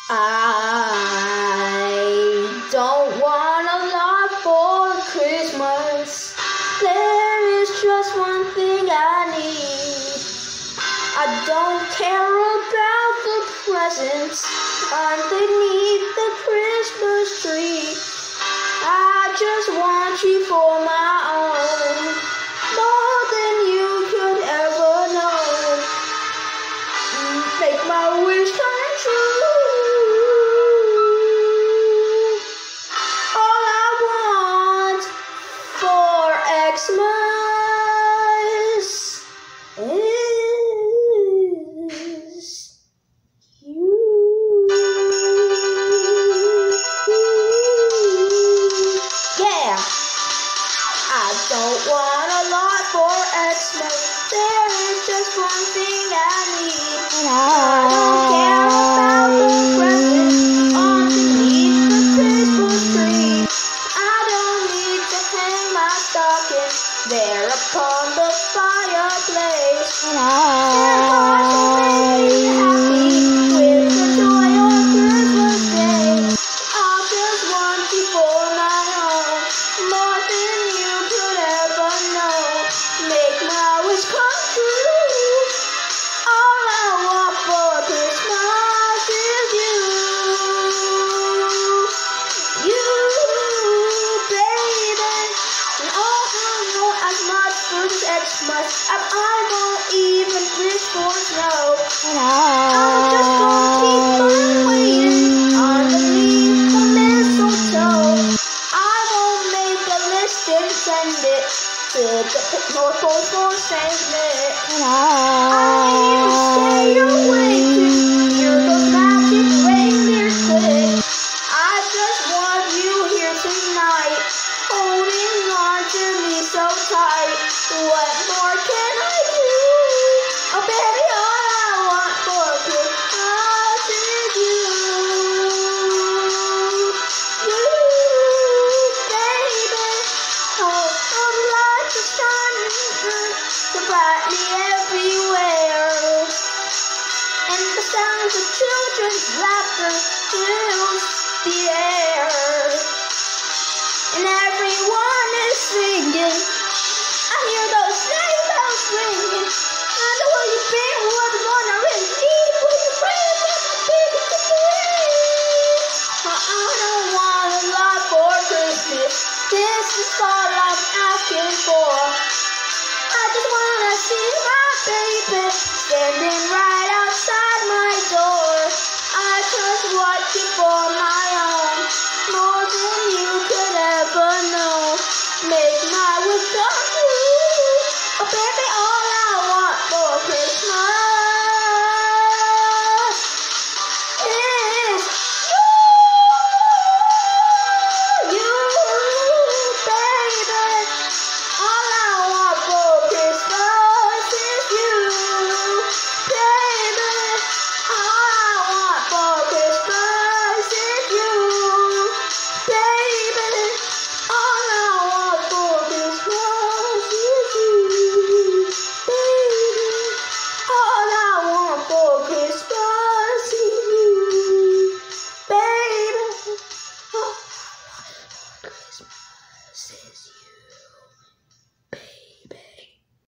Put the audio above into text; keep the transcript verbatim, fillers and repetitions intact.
I don't want a lot for Christmas. There is just one thing I need. I don't care about the presents underneath the Christmas tree. I just want you for my own, more than you could ever know. Make my wish come true. All I want for Xmas is you. Yeah, I don't want a lot for Xmas. There is just one thing I need. I don't care about the presents underneath the Christmas tree. I don't need to hang my stocking there upon the fireplace. And I make me happy with the joy on Christmas Day. I just want you for my own, more than you could ever know. Make my wish come true. All I want for Christmas is you. You, baby. And all I know as much for this Xmas, and I won't even wish for snow. I'm just gonna keep on waiting underneath the mistletoe. I won't make a list and send it to the North Pole for Saint Nick. I even stay awake to hear those magic reindeers click. I just want you here tonight, holding on to me so tight. What more can I do? Oh baby, all I want for Christmas is you. You, baby. Oh, the lights are shining so brightly everywhere, and the sounds of children's laughter fills the air, and everyone is singing. I hear those sleigh bells ringing. I know where you've been, what the one I really need. Will you pray for my baby today? I don't want a lot for Christmas. This is all I'm asking for. I just wanna see my baby standing right outside my door. I just want you for my own, more than you could ever know. Make my wish come true. Oh baby, all I want for Christmas